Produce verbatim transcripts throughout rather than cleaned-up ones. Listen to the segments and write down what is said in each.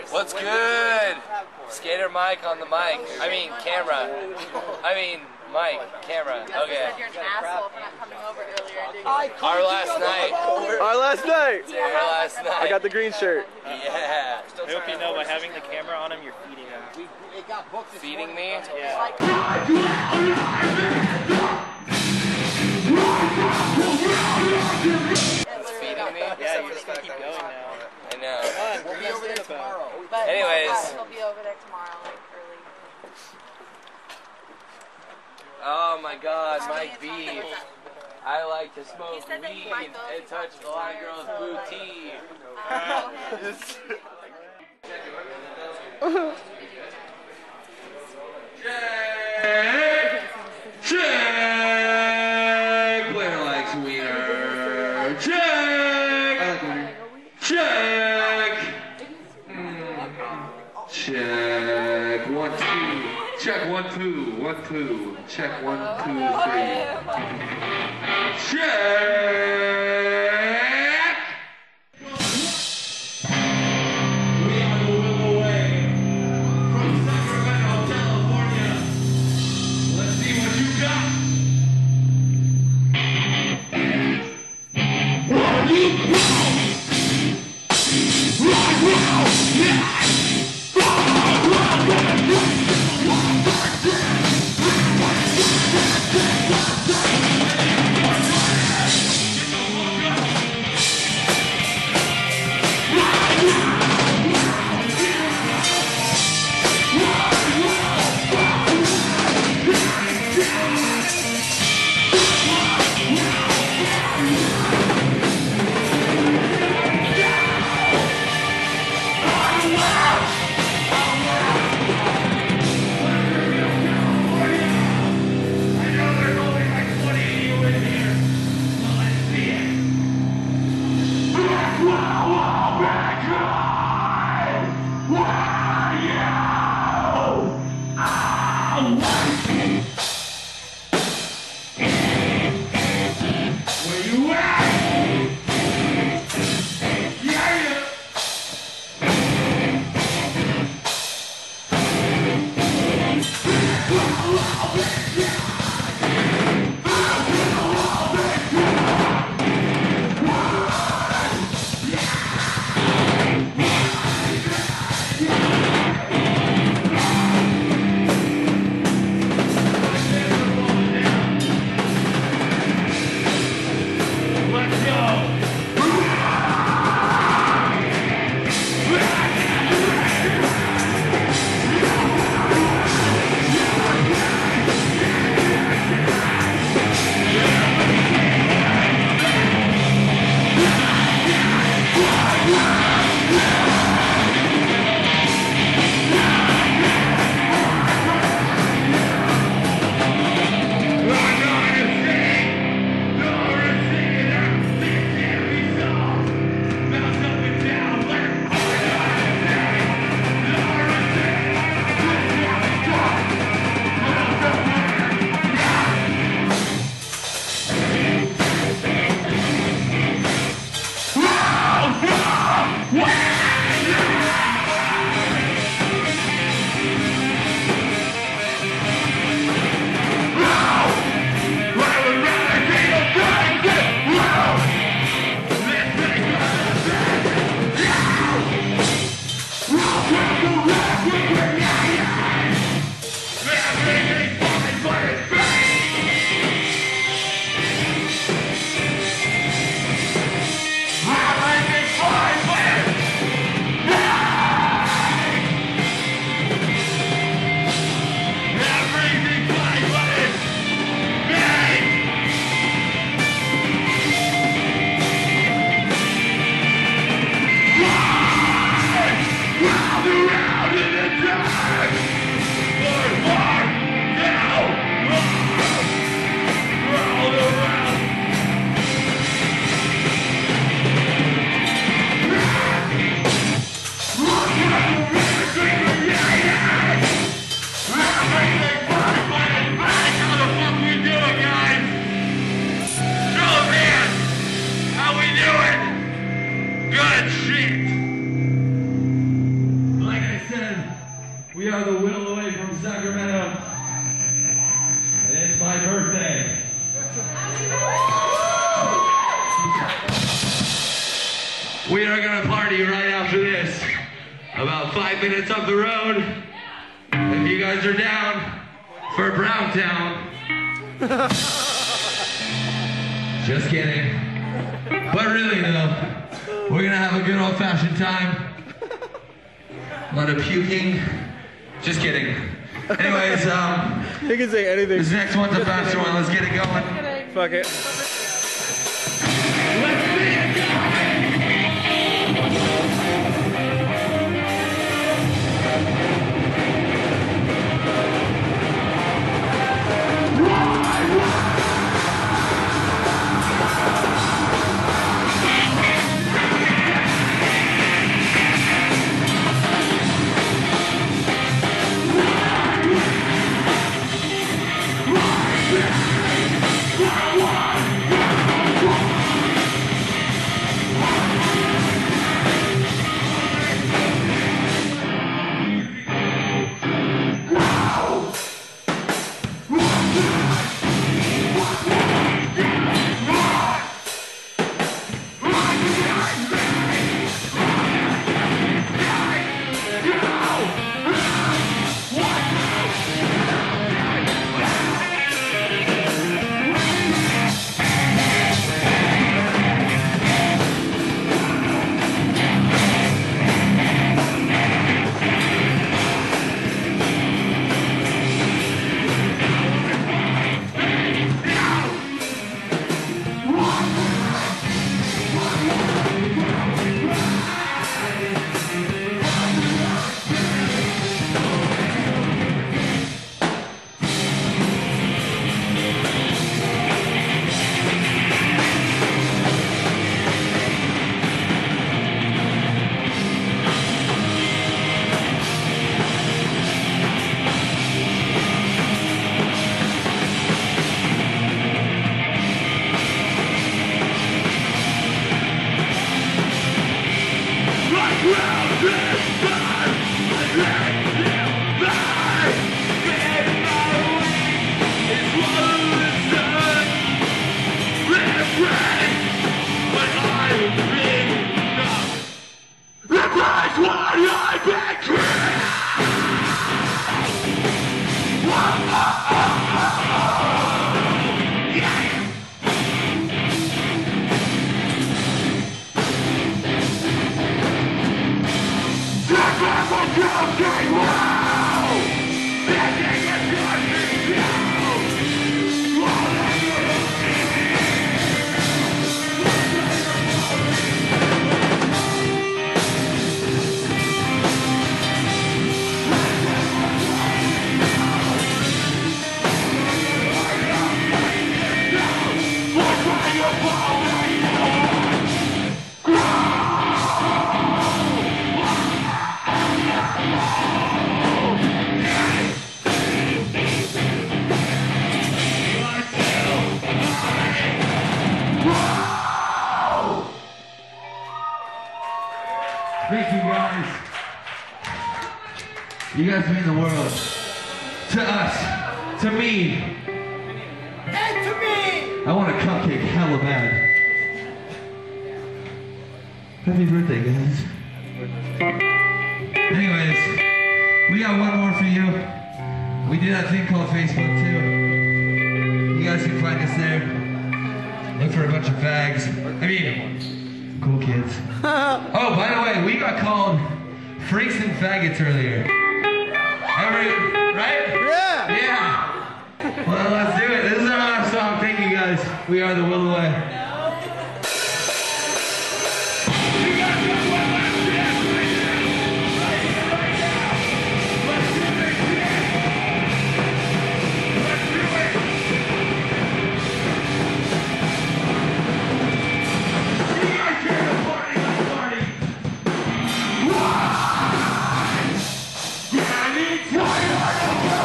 What's good? Skater Mike on the mic. I mean camera. I mean mic, camera. Okay. You're an asshole for not coming over earlier. Our last night. Our last night. Yeah, our last night. I got the green shirt. Yeah. I hope you know by having the camera on him, you're feeding him. Feeding me? Yeah. It's feeding me? Yeah, you're just gonna keep going now. I know. Come on, we'll be over there tomorrow. But anyways. he'll be over there tomorrow, like early. Oh my god, Mike B. I like to smoke He said that weed he might go and touch the line girl's booty. Check! Check! Blair likes wiener. Check! I like wiener. Check! Mm. Check. One, two. Check one, two. One, two. Check one, two, three. Check! We are the Willow Way from Sacramento, California. Let's see what you got. What you got? Right now, yeah. are the Will away from Sacramento. And it's my birthday. We are gonna party right after this. About five minutes up the road. If you guys are down for Browntown. Just kidding. But really though, we're gonna have a good old-fashioned time. A lot of puking. Just kidding. Anyways, um, You can say anything. this next one's a faster one. Let's get it going. Fuck it. Let's get it going. Thank you guys. You guys mean the world. To us. To me. And to me! I want a cupcake hella bad. Happy birthday, guys. Anyways, we got one more for you. We do that thing called Facebook too. You guys can find us there. Look for a bunch of fags. I mean, cool kids. Oh, by the way, we got called freaks and faggots earlier. Every, right? Yeah! Yeah! Well, let's do it. This is our last song. Thank you guys. We are the Will Away.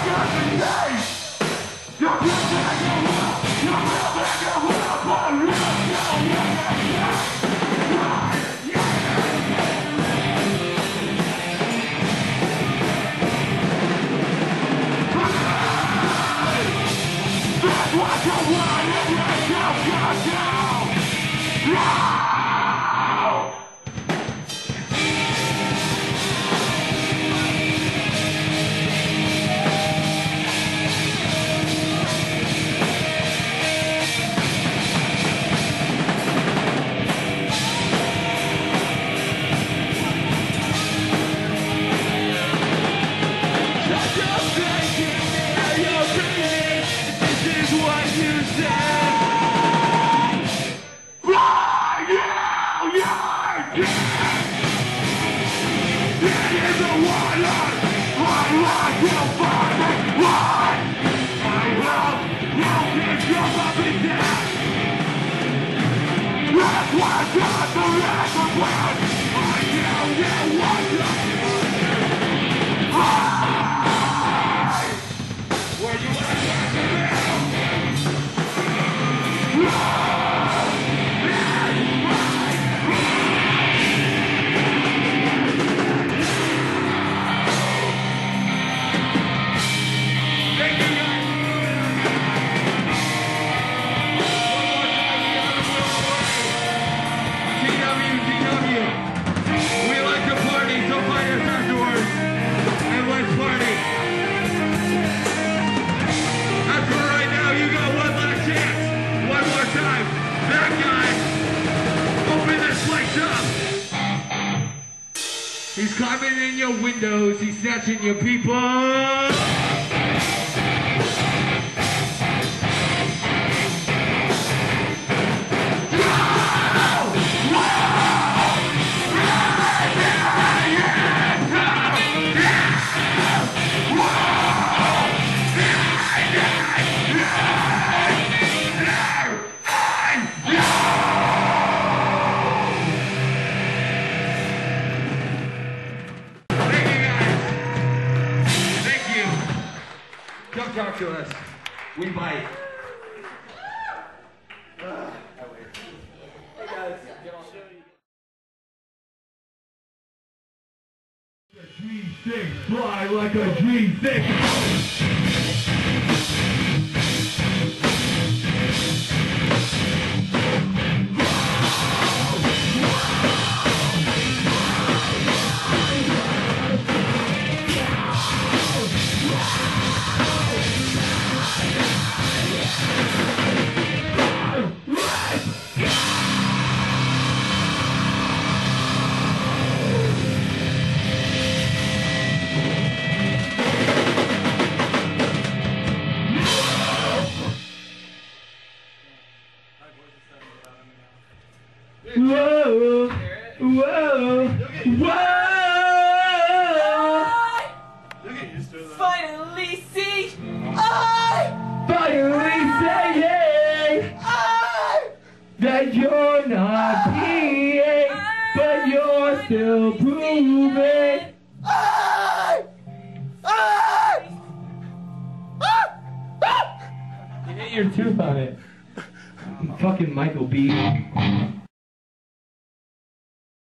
You're He's climbing in your windows, he's snatching your people. Come talk to us. We bite. Uh, hey guys, get on. A dream stick, fly like a dream stick. Whoa, whoa, whoa! Finally see, I Finally saying I that you're not being, but you're still proving. I I You hit your tooth on it. Fucking Michael B.